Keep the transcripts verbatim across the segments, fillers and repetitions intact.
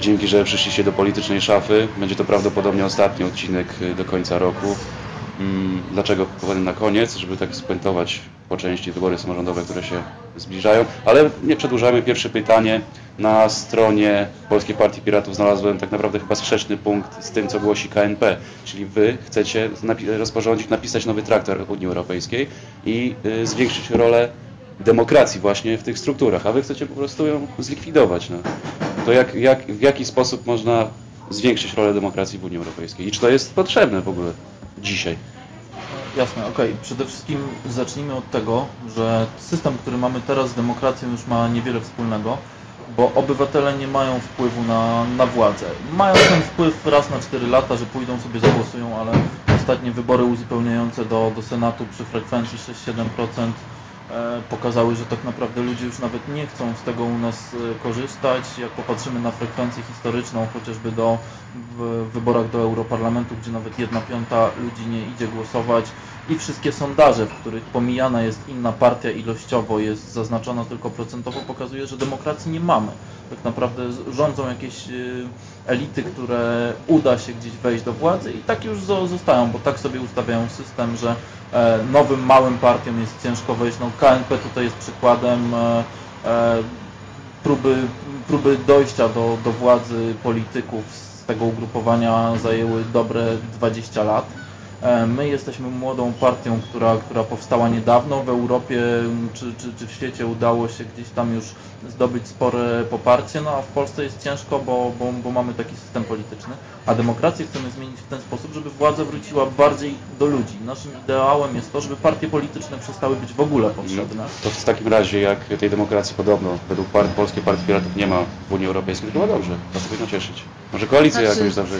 Dzięki, że przyszliście do politycznej szafy. Będzie to prawdopodobnie ostatni odcinek do końca roku. Dlaczego powiem na koniec? Żeby tak spuentować po części wybory samorządowe, które się zbliżają. Ale nie przedłużamy. Pierwsze pytanie. Na stronie Polskiej Partii Piratów znalazłem tak naprawdę chyba sprzeczny punkt z tym, co głosi K N P. Czyli wy chcecie napi- rozporządzić, napisać nowy traktat Unii Europejskiej i y, zwiększyć rolę demokracji właśnie w tych strukturach, a wy chcecie po prostu ją zlikwidować. No. To jak, jak, w jaki sposób można zwiększyć rolę demokracji w Unii Europejskiej i czy to jest potrzebne w ogóle dzisiaj? Jasne, okej. Okay. Przede wszystkim zacznijmy od tego, że system, który mamy teraz z demokracją już ma niewiele wspólnego, bo obywatele nie mają wpływu na, na władzę. Mają ten wpływ raz na cztery lata, że pójdą sobie zagłosują, ale ostatnie wybory uzupełniające do, do Senatu przy frekwencji sześć do siedem procent pokazały, że tak naprawdę ludzie już nawet nie chcą z tego u nas korzystać. Jak popatrzymy na frekwencję historyczną, chociażby do, w wyborach do Europarlamentu, gdzie nawet jedna piąta ludzi nie idzie głosować i wszystkie sondaże, w których pomijana jest inna partia ilościowo, jest zaznaczona tylko procentowo, pokazuje, że demokracji nie mamy. Tak naprawdę rządzą jakieś elity, które uda się gdzieś wejść do władzy i tak już zostają, bo tak sobie ustawiają system, że nowym, małym partiom jest ciężko wejść. No, K N P tutaj jest przykładem próby, próby dojścia do, do władzy polityków z tego ugrupowania zajęły dobre dwadzieścia lat. My jesteśmy młodą partią, która, która powstała niedawno. W Europie czy, czy, czy w świecie udało się gdzieś tam już zdobyć spore poparcie, no a w Polsce jest ciężko, bo, bo, bo mamy taki system polityczny. A demokrację chcemy zmienić w ten sposób, żeby władza wróciła bardziej do ludzi. Naszym ideałem jest to, żeby partie polityczne przestały być w ogóle potrzebne. To w takim razie, jak tej demokracji podobno według part, Polskiej Partii Piratów nie ma w Unii Europejskiej, to chyba dobrze, to się powinno cieszyć. Może koalicję znaczy... jakąś zawrzeć.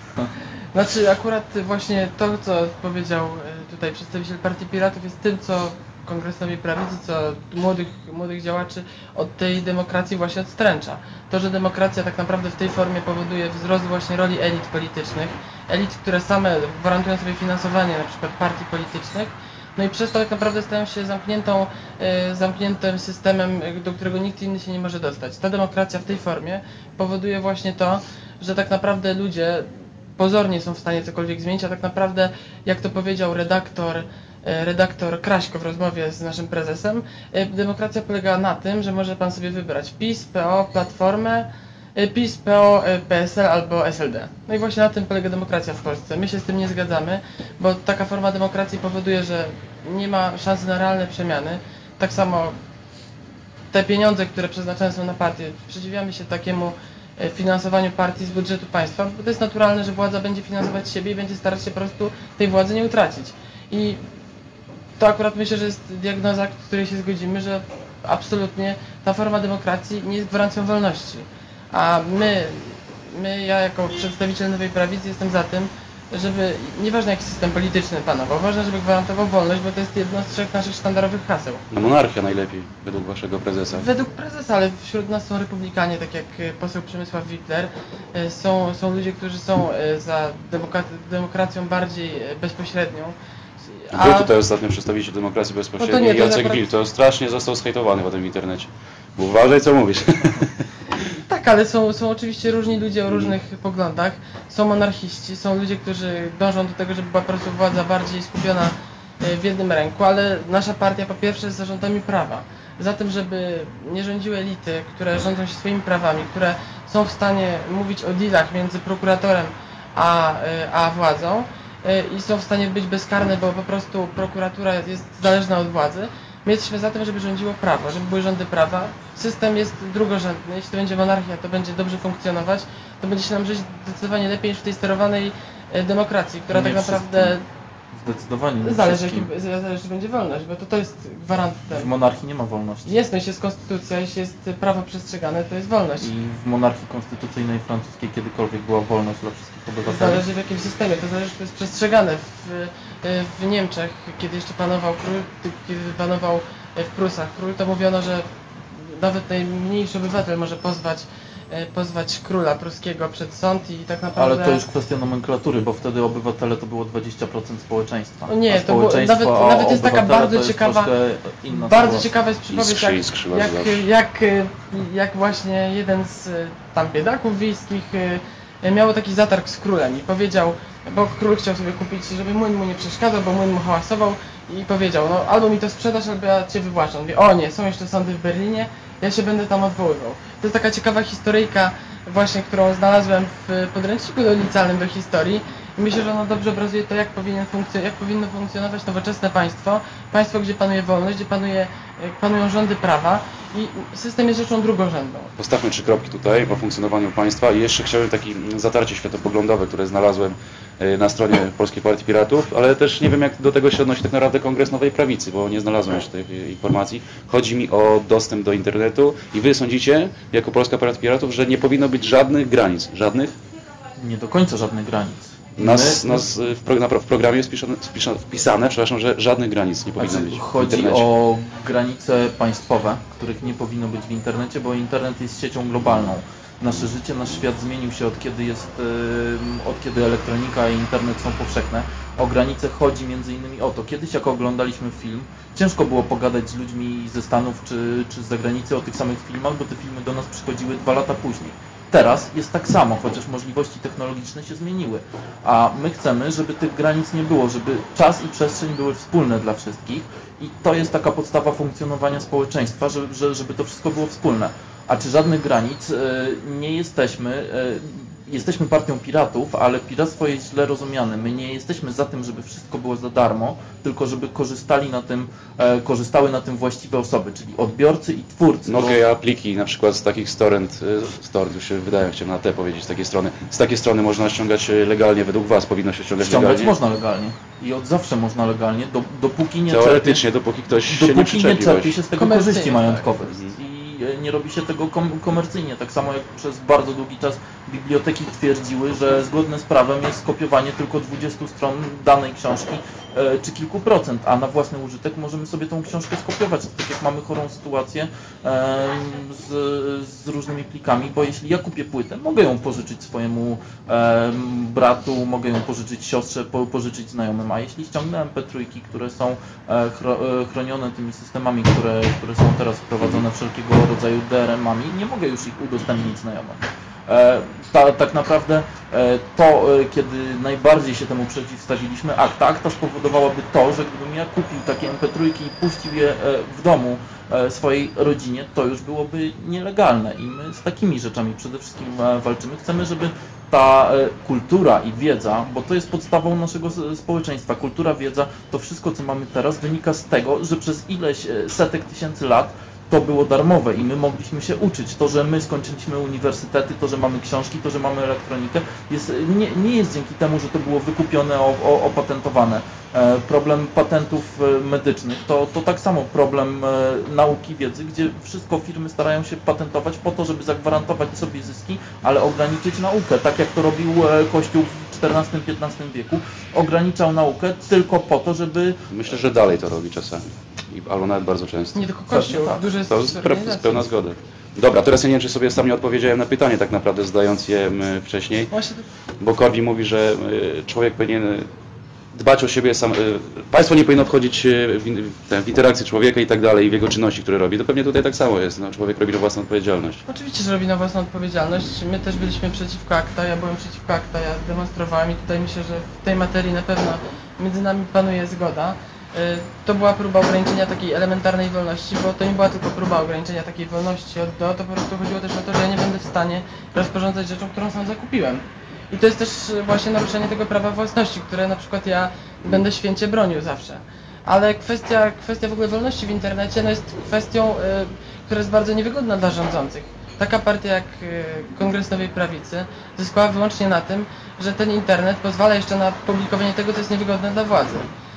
Znaczy akurat właśnie to, co powiedział tutaj przedstawiciel Partii Piratów, jest tym, co Kongresowi Prawicy, co młodych, młodych działaczy od tej demokracji właśnie odstręcza. To, że demokracja tak naprawdę w tej formie powoduje wzrost właśnie roli elit politycznych, elit, które same gwarantują sobie finansowanie na przykład partii politycznych, no i przez to tak naprawdę stają się zamkniętą, zamkniętym systemem, do którego nikt inny się nie może dostać. Ta demokracja w tej formie powoduje właśnie to, że tak naprawdę ludzie pozornie są w stanie cokolwiek zmienić, a tak naprawdę, jak to powiedział redaktor, redaktor Kraśko w rozmowie z naszym prezesem, demokracja polega na tym, że może pan sobie wybrać PiS, P O, Platformę, PiS, P O, P S L albo S L D. No i właśnie na tym polega demokracja w Polsce. My się z tym nie zgadzamy, bo taka forma demokracji powoduje, że nie ma szansy na realne przemiany. Tak samo te pieniądze, które przeznaczone są na partie, sprzeciwiamy się takiemu finansowaniu partii z budżetu państwa, bo to jest naturalne, że władza będzie finansować siebie i będzie starać się po prostu tej władzy nie utracić. I to akurat myślę, że jest diagnoza, z której się zgodzimy, że absolutnie ta forma demokracji nie jest gwarancją wolności. A my, my, ja jako przedstawiciel Nowej Prawicy jestem za tym, żeby, nieważne jaki system polityczny panował, ważne, żeby gwarantował wolność, bo to jest jedno z trzech naszych sztandarowych haseł. No monarchia najlepiej, według waszego prezesa. Według prezesa, ale wśród nas są republikanie, tak jak poseł Przemysław Wikler. Są, są ludzie, którzy są za demokracją bardziej bezpośrednią. A wy tutaj ostatnio przedstawiciel demokracji bezpośredniej, no to nie, to Jacek akurat... Wil, to strasznie został zhejtowany potem w internecie. Bo uważaj, co mówisz. Tak, ale są, są oczywiście różni ludzie o różnych mm. poglądach. Są monarchiści, są ludzie, którzy dążą do tego, żeby była po prostu władza bardziej skupiona w jednym ręku, ale nasza partia po pierwsze jest za rządami prawa. Za tym, żeby nie rządziły elity, które rządzą się swoimi prawami, które są w stanie mówić o dealach między prokuratorem a, a władzą i są w stanie być bezkarne, bo po prostu prokuratura jest zależna od władzy. My jesteśmy za tym, żeby rządziło prawo, żeby były rządy prawa. System jest drugorzędny. Jeśli to będzie monarchia, to będzie dobrze funkcjonować, to będzie się nam żyć zdecydowanie lepiej niż w tej sterowanej demokracji, która nie tak naprawdę... Wszystkim. Zdecydowanie. Zależy, jaki, zależy, czy będzie wolność, bo to, to jest gwarantem. W monarchii nie ma wolności. Jest, no jeśli jest konstytucja, jeśli jest prawo przestrzegane, to jest wolność. I w monarchii konstytucyjnej francuskiej kiedykolwiek była wolność dla wszystkich obywateli? Zależy w jakim systemie, to zależy, czy to jest przestrzegane. W, w Niemczech, kiedy jeszcze panował król, kiedy panował w Prusach król, to mówiono, że nawet najmniejszy obywatel może pozwać e, pozwać króla pruskiego przed sąd i tak naprawdę... Ale to już kwestia nomenklatury, bo wtedy obywatele to było dwadzieścia procent społeczeństwa. O nie, a to było, nawet, a nawet jest taka obywatele bardzo to jest ciekawa, inna bardzo sytuacja. ciekawa jest przypowiedź, Iskrze, jak, iskrzyła jak, zawsze. jak, jak właśnie jeden z e, tam biedaków wiejskich e, miał taki zatarg z królem i powiedział, bo król chciał sobie kupić, żeby młyn mu nie przeszkadzał, bo młyn mu hałasował i powiedział, no albo mi to sprzedasz, albo ja cię wywłaszczę. On mówi, o nie, są jeszcze sądy w Berlinie, ja się będę tam odwoływał. To jest taka ciekawa historyjka właśnie, którą znalazłem w podręczniku licealnym do historii i myślę, że ona dobrze obrazuje to, jak, powinien funkcjon- jak powinno funkcjonować nowoczesne państwo, państwo, gdzie panuje wolność, gdzie panuje, panują rządy prawa i system jest rzeczą drugorzędną. Postawmy trzy kropki tutaj o funkcjonowaniu państwa i jeszcze chciałem takie zatarcie światopoglądowe, które znalazłem na stronie Polskiej Partii Piratów, ale też nie wiem, jak do tego się odnosi tak naprawdę Kongres Nowej Prawicy, bo nie znalazłem jeszcze tych informacji. Chodzi mi o dostęp do internetu i wy sądzicie, jako Polska Partia Piratów, że nie powinno być żadnych granic, żadnych? Nie do końca żadnych granic. Nas, My, nas w, pro, na, w programie jest wpisane, wpisane, przepraszam, że żadnych granic nie powinno znaczy, być w chodzi internecie. o granice państwowe, których nie powinno być w internecie, bo internet jest siecią globalną. Nasze życie, nasz świat zmienił się od kiedy jest, od kiedy elektronika i internet są powszechne. O granice chodzi między innymi o to. Kiedyś jak oglądaliśmy film, ciężko było pogadać z ludźmi ze Stanów czy, czy z zagranicy o tych samych filmach, bo te filmy do nas przychodziły dwa lata później. Teraz jest tak samo, chociaż możliwości technologiczne się zmieniły. A my chcemy, żeby tych granic nie było, żeby czas i przestrzeń były wspólne dla wszystkich i to jest taka podstawa funkcjonowania społeczeństwa, żeby, żeby to wszystko było wspólne. A czy żadnych granic? Nie jesteśmy. Jesteśmy partią piratów, ale piractwo jest źle rozumiane. My nie jesteśmy za tym, żeby wszystko było za darmo, tylko żeby korzystali na tym, korzystały na tym właściwe osoby, czyli odbiorcy i twórcy. No bo... okej, apliki na przykład z takich storrent, storrent już się wydaje, chciałem na te powiedzieć, z takiej strony. Z takiej strony można ściągać legalnie, według was powinno się ściągać Ściągać legalnie? można legalnie i od zawsze można legalnie, do, dopóki nie Teoretycznie, czerpie, dopóki ktoś się dopóki nie przyczepi. nie czerpie się z tego Komercyjnie, korzyści tak. majątkowe. I nie robi się tego kom komercyjnie. Tak samo jak przez bardzo długi czas biblioteki twierdziły, że zgodne z prawem jest skopiowanie tylko dwudziestu stron danej książki e, czy kilku procent, a na własny użytek możemy sobie tą książkę skopiować. Tak jak mamy chorą sytuację e, z, z różnymi plikami, bo jeśli ja kupię płytę, mogę ją pożyczyć swojemu e, bratu, mogę ją pożyczyć siostrze, po, pożyczyć znajomym, a jeśli ściągnę em pe trzy, które są e, chro, e, chronione tymi systemami, które, które są teraz wprowadzone wszelkiego rodzaju de er emami, nie mogę już ich udostępnić znajomym. E, ta, tak naprawdę e, to, e, kiedy najbardziej się temu przeciwstawiliśmy, akta, akta spowodowałaby to, że gdybym ja kupił takie em pe trzy i puścił je e, w domu e, swojej rodzinie, to już byłoby nielegalne i my z takimi rzeczami przede wszystkim e, walczymy. Chcemy, żeby ta e, kultura i wiedza, bo to jest podstawą naszego społeczeństwa, kultura, wiedza, to wszystko, co mamy teraz, wynika z tego, że przez ileś e, setek tysięcy lat to było darmowe i my mogliśmy się uczyć. To, że my skończyliśmy uniwersytety, to, że mamy książki, to, że mamy elektronikę, jest, nie, nie jest dzięki temu, że to było wykupione, o, o, opatentowane. E, problem patentów medycznych to, to tak samo problem e, nauki, wiedzy, gdzie wszystko firmy starają się patentować po to, żeby zagwarantować sobie zyski, ale ograniczyć naukę, tak jak to robił e, Kościół w czternastym piętnastym wieku. Ograniczał naukę tylko po to, żeby... Myślę, że dalej to robi czasami. Albo nawet bardzo często. Nie tylko Kościół, tak. duże To jest pe- pełna zgoda. Dobra, teraz ja nie wiem, czy sobie sam nie odpowiedziałem na pytanie tak naprawdę, zadając je m, wcześniej. Właśnie Bo Korwin mówi, że y, człowiek powinien dbać o siebie sam. Y, państwo nie powinno wchodzić w, w, w interakcję człowieka i tak dalej, w jego czynności, które robi. To pewnie tutaj tak samo jest. No, człowiek robi na własną odpowiedzialność. Oczywiście, że robi na własną odpowiedzialność. My też byliśmy przeciwko akta, ja byłem przeciwko akta, ja demonstrowałem i tutaj myślę, że w tej materii na pewno między nami panuje zgoda. To była próba ograniczenia takiej elementarnej wolności, bo to nie była tylko próba ograniczenia takiej wolności od do, to po prostu chodziło też o to, że ja nie będę w stanie rozporządzać rzeczą, którą sam zakupiłem. I to jest też właśnie naruszenie tego prawa własności, które na przykład ja będę święcie bronił zawsze. Ale kwestia, kwestia w ogóle wolności w internecie no jest kwestią, y, która jest bardzo niewygodna dla rządzących. Taka partia jak y, Kongres Nowej Prawicy zyskała wyłącznie na tym, że ten internet pozwala jeszcze na publikowanie tego, co jest niewygodne dla władzy.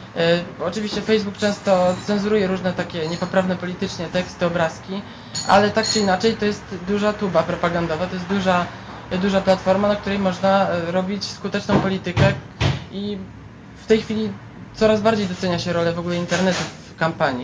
Y, oczywiście Facebook często cenzuruje różne takie niepoprawne politycznie teksty, obrazki, ale tak czy inaczej to jest duża tuba propagandowa, to jest duża, duża platforma, na której można robić skuteczną politykę i w tej chwili coraz bardziej docenia się rolę w ogóle internetu w kampanii.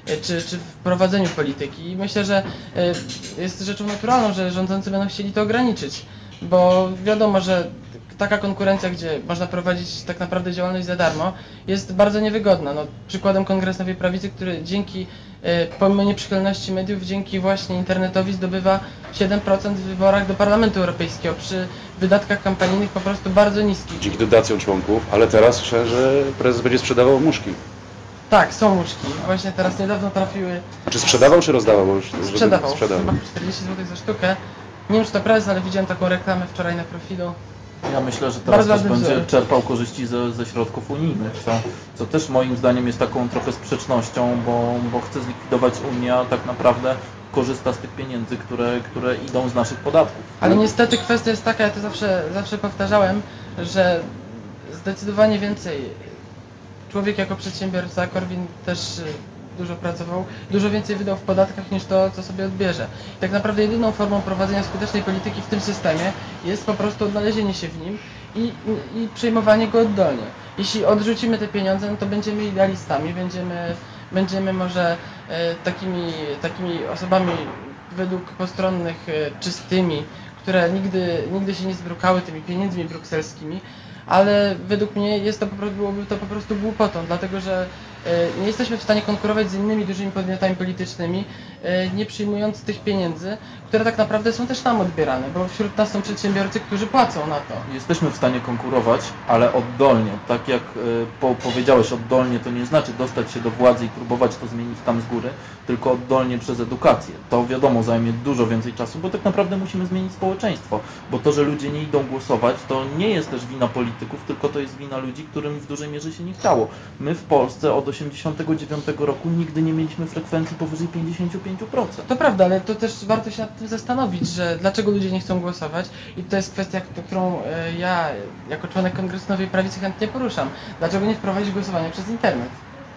czy, czy w prowadzeniu polityki. I myślę, że jest rzeczą naturalną, że rządzący będą chcieli to ograniczyć, bo wiadomo, że taka konkurencja, gdzie można prowadzić tak naprawdę działalność za darmo, jest bardzo niewygodna. No, przykładem Kongres Nowej Prawicy, który dzięki, pomimo nieprzychylności mediów, dzięki właśnie internetowi zdobywa siedem procent w wyborach do Parlamentu Europejskiego przy wydatkach kampanijnych po prostu bardzo niskich. Dzięki dotacjom członków, ale teraz słyszę, że prezes będzie sprzedawał muszki. Tak, są muszki. Właśnie teraz niedawno trafiły... Znaczy sprzedawał czy rozdawał? Bo już Sprzedawał. sprzedawał. Chyba czterdzieści złotych za sztukę. Nie wiem, czy to prezes, ale widziałem taką reklamę wczoraj na profilu. Ja myślę, że teraz Bardzo też będzie wzór. czerpał korzyści ze, ze środków unijnych, co, co też moim zdaniem jest taką trochę sprzecznością, bo, bo chce zlikwidować Unię, a tak naprawdę korzysta z tych pieniędzy, które, które idą z naszych podatków. Ale niestety kwestia jest taka, ja to zawsze, zawsze powtarzałem, że zdecydowanie więcej człowiek jako przedsiębiorca, Korwin też dużo pracował, dużo więcej wydał w podatkach niż to, co sobie odbierze. I tak naprawdę jedyną formą prowadzenia skutecznej polityki w tym systemie jest po prostu odnalezienie się w nim i, i, i przejmowanie go oddolnie. Jeśli odrzucimy te pieniądze, no to będziemy idealistami, będziemy, będziemy może e, takimi, takimi osobami według postronnych e, czystymi, które nigdy, nigdy się nie zbrukały tymi pieniędzmi brukselskimi, ale według mnie jest to, byłoby to po prostu głupotą, dlatego że nie jesteśmy w stanie konkurować z innymi dużymi podmiotami politycznymi, nie przyjmując tych pieniędzy, które tak naprawdę są też nam odbierane, bo wśród nas są przedsiębiorcy, którzy płacą na to. Jesteśmy w stanie konkurować, ale oddolnie. Tak jak po, powiedziałeś, oddolnie to nie znaczy dostać się do władzy i próbować to zmienić tam z góry, tylko oddolnie przez edukację. To wiadomo zajmie dużo więcej czasu, bo tak naprawdę musimy zmienić społeczeństwo. Bo to, że ludzie nie idą głosować, to nie jest też wina polityków, tylko to jest wina ludzi, którym w dużej mierze się nie chciało. My w Polsce od osiemdziesiątego dziewiątego roku nigdy nie mieliśmy frekwencji powyżej pięćdziesiąt pięć procent. To prawda, ale to też warto się nad tym zastanowić, że dlaczego ludzie nie chcą głosować i to jest kwestia, którą ja jako członek Kongresu Nowej Prawicy chętnie poruszam. Dlaczego nie wprowadzić głosowania przez internet?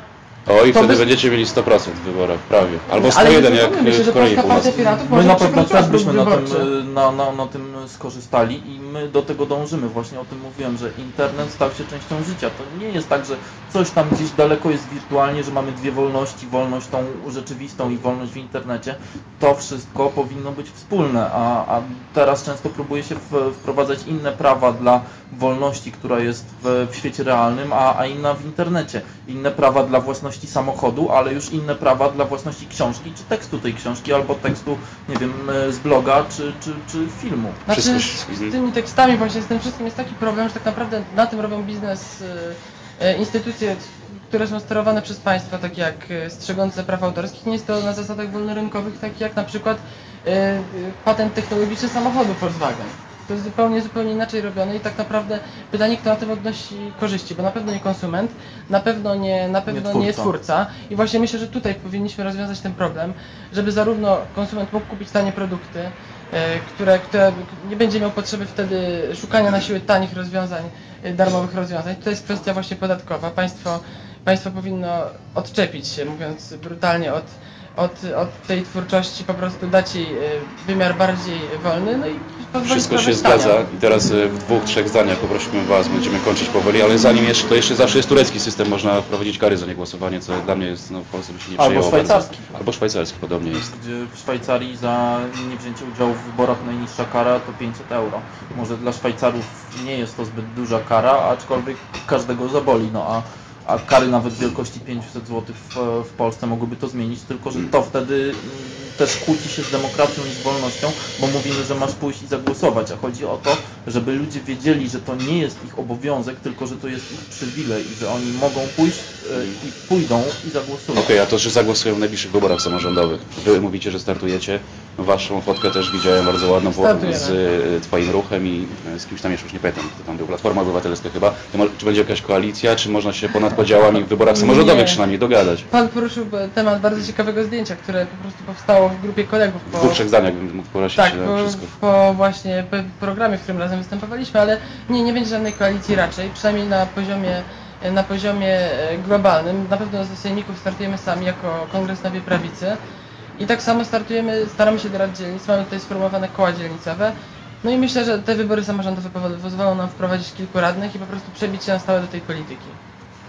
O i To wtedy by- będziecie mieli sto procent w wyborach, prawie. Albo Ale sto jeden nie jak zapomnijmy się, w że Korei Polska Partia Północnej. Piratów My może na pewno przekroczyła też byśmy próg na tym, wyborczy. na, na, na tym skorzystali i my do tego dążymy. Właśnie o tym mówiłem, że internet stał się częścią życia. To nie jest tak, że coś tam gdzieś daleko jest wirtualnie, że mamy dwie wolności, wolność tą rzeczywistą i wolność w internecie. To wszystko powinno być wspólne, a, a teraz często próbuje się w, wprowadzać inne prawa dla wolności, która jest w, w świecie realnym, a, a inna w internecie. Inne prawa dla własności samochodu, ale już inne prawa dla własności książki, czy tekstu tej książki, albo tekstu, nie wiem, z bloga, czy, czy, czy filmu. Znaczy Wszystko- z, z tymi tekstami właśnie, z tym wszystkim jest taki problem, że tak naprawdę na tym robią biznes y, y, instytucje, które są sterowane przez państwa, takie jak y, strzegące praw autorskich. Nie jest to na zasadach wolnorynkowych, takich jak na przykład y, y, patent technologiczny samochodu Volkswagen. To jest zupełnie, zupełnie inaczej robione i tak naprawdę pytanie, kto na tym odnosi korzyści, bo na pewno nie konsument, na pewno nie, na pewno nie, Nie nie twórca. twórca. I właśnie myślę, że tutaj powinniśmy rozwiązać ten problem, żeby zarówno konsument mógł kupić tanie produkty, e, które, które nie będzie miał potrzeby wtedy szukania na siłę tanich rozwiązań, e, darmowych rozwiązań. To jest kwestia właśnie podatkowa. Państwo, państwo powinno odczepić się, mówiąc brutalnie, od Od, od tej twórczości, po prostu dać jej e, wymiar bardziej wolny, no i pozwolić Wszystko się korzystania. zgadza i teraz e, w dwóch, trzech zdaniach poprosimy Was, będziemy kończyć powoli, ale zanim jeszcze, to jeszcze zawsze jest turecki system, można wprowadzić kary za niegłosowanie, co dla mnie jest, no w Polsce by się nie Albo przyjęło szwajcarski. bardzo. Albo szwajcarski, podobnie jest. Gdzie w Szwajcarii za niewzięcie udziału w wyborach najniższa kara to pięćset euro. Może dla Szwajcarów nie jest to zbyt duża kara, aczkolwiek każdego zaboli, no a a kary nawet wielkości pięćset złotych w, w Polsce mogłyby to zmienić, tylko że to wtedy mm, też kłóci się z demokracją i z wolnością, bo mówimy, że masz pójść i zagłosować, a chodzi o to, żeby ludzie wiedzieli, że to nie jest ich obowiązek, tylko że to jest ich przywilej i że oni mogą pójść y, i pójdą i zagłosują. Okej, a to, że zagłosują w najbliższych wyborach samorządowych. Wy mówicie, że startujecie. Waszą fotkę też widziałem bardzo ładną bo- Startujemy. z y, Twoim ruchem i y, z kimś tam jeszcze, już nie pamiętam, kto tam był, Platforma Obywatelska chyba. To mo- Czy będzie jakaś koalicja, czy można się ponad podziałami w wyborach samorządowych Nie. przynajmniej dogadać? Pan poruszył temat bardzo ciekawego zdjęcia, które po prostu powstało w grupie kolegów W po, dwóch, trzech zdaniach bym mógł prosić tak, na po, wszystko. po właśnie po programie, w którym razem występowaliśmy, ale nie, nie będzie żadnej koalicji raczej, przynajmniej na poziomie, na poziomie e, globalnym. Na pewno ze sejmików startujemy sami jako Kongres Nowej Prawicy i tak samo startujemy, staramy się do rad dzielnic, mamy tutaj sformowane koła dzielnicowe. No i myślę, że te wybory samorządowe powo- pozwolą nam wprowadzić kilku radnych i po prostu przebić się na stałe do tej polityki.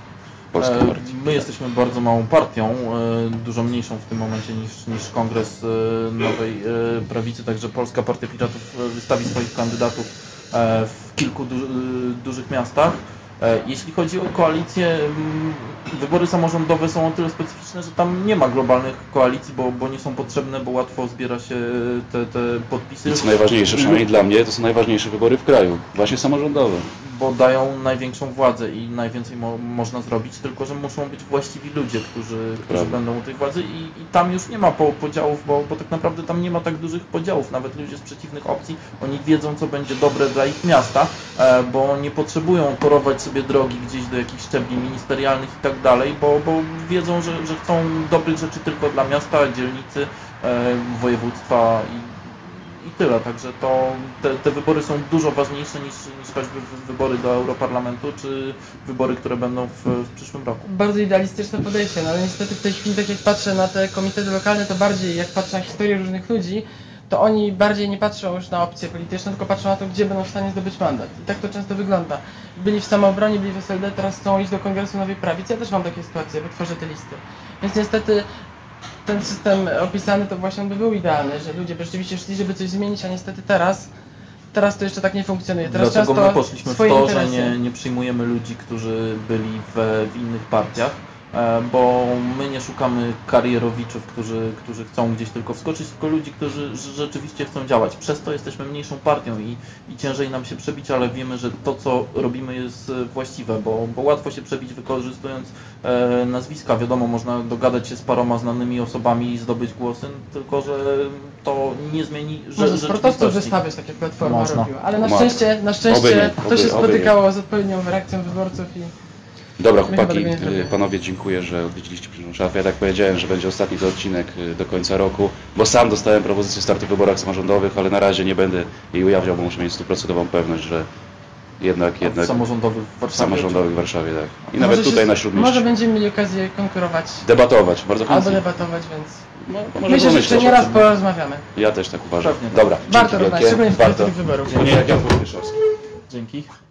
Polskiej E, partii. My jesteśmy bardzo małą partią, e, dużo mniejszą w tym momencie niż, niż Kongres e, Nowej e, Prawicy, także Polska Partia Piratów wystawi swoich kandydatów e, w kilku du dużych miastach. E, Jeśli chodzi o koalicję, m, wybory samorządowe są o tyle specyficzne, że tam nie ma globalnych koalicji, bo, bo nie są potrzebne, bo łatwo zbiera się te, te podpisy. I co najważniejsze, przynajmniej dla mnie, to są najważniejsze wybory w kraju, właśnie samorządowe. Bo dają największą władzę i najwięcej mo można zrobić, tylko że muszą być właściwi ludzie, którzy, którzy będą u tej władzy i, i tam już nie ma po podziałów, bo, bo tak naprawdę tam nie ma tak dużych podziałów. Nawet ludzie z przeciwnych opcji, oni wiedzą, co będzie dobre dla ich miasta, e, bo nie potrzebują torować sobie drogi gdzieś do jakichś szczebli ministerialnych i tak dalej, bo, bo wiedzą, że, że chcą dobrych rzeczy tylko dla miasta, dzielnicy, e, województwa i I tyle, także to te, te wybory są dużo ważniejsze niż, niż choćby wybory do Europarlamentu, czy wybory, które będą w, w przyszłym roku. Bardzo idealistyczne podejście, no ale niestety w tej chwili, tak jak patrzę na te komitety lokalne, to bardziej jak patrzę na historię różnych ludzi, to oni bardziej nie patrzą już na opcje polityczne, tylko patrzą na to, gdzie będą w stanie zdobyć mandat. I tak to często wygląda. Byli w Samoobronie, byli w S L D, teraz chcą iść do Kongresu Nowej Prawicy. Ja też mam takie sytuacje, bo tworzę te listy. Więc niestety ten system opisany to właśnie by był idealny, że ludzie by rzeczywiście szli, żeby coś zmienić, a niestety teraz, teraz to jeszcze tak nie funkcjonuje. Teraz Dlatego często my poszliśmy w swoje to, interesy. że nie, nie przyjmujemy ludzi, którzy byli w, w innych partiach, e, bo my nie szukamy karierowiczów, którzy, którzy chcą gdzieś tylko wskoczyć, tylko ludzi, którzy rzeczywiście chcą działać. Przez to jesteśmy mniejszą partią i, i ciężej nam się przebić, ale wiemy, że to, co robimy, jest właściwe, bo, bo łatwo się przebić, wykorzystując e, nazwiska. Wiadomo, można dogadać się z paroma znanymi osobami i zdobyć głosy, tylko że to nie zmieni Może sportowców rzeczywistości. wystawiać, tak jak Platforma Można. robiła, ale na Ma- szczęście, na szczęście Oby nie, to oby- się oby spotykało z odpowiednią reakcją wyborców i Dobra My chłopaki, chyba tego nie zrobimy. y, panowie, dziękuję, że odwiedziliście Przyszłą Szafę. Ja tak powiedziałem, że będzie ostatni to odcinek y, do końca roku, bo sam dostałem propozycję startu w wyborach samorządowych, ale na razie nie będę jej ujawniał, bo muszę mieć stuprocentową pewność, że jednak, jednak Samorządowych w Warszawie. samorządowych w Warszawie, tak. I może nawet tutaj się- na Śródmieściu. Może będziemy mieli okazję konkurować Debatować, bardzo albo chętnie. debatować, więc No, to może myślę, że pomyśleć jeszcze nie o raz tym. porozmawiamy. Ja też tak uważam. Pewnie tak. Dobra, Warto dzięki rozmawiać, wielkie. szczególnie w Warto. kwestii wyborów. Poniedziałek, Pieszowski. Dzięki.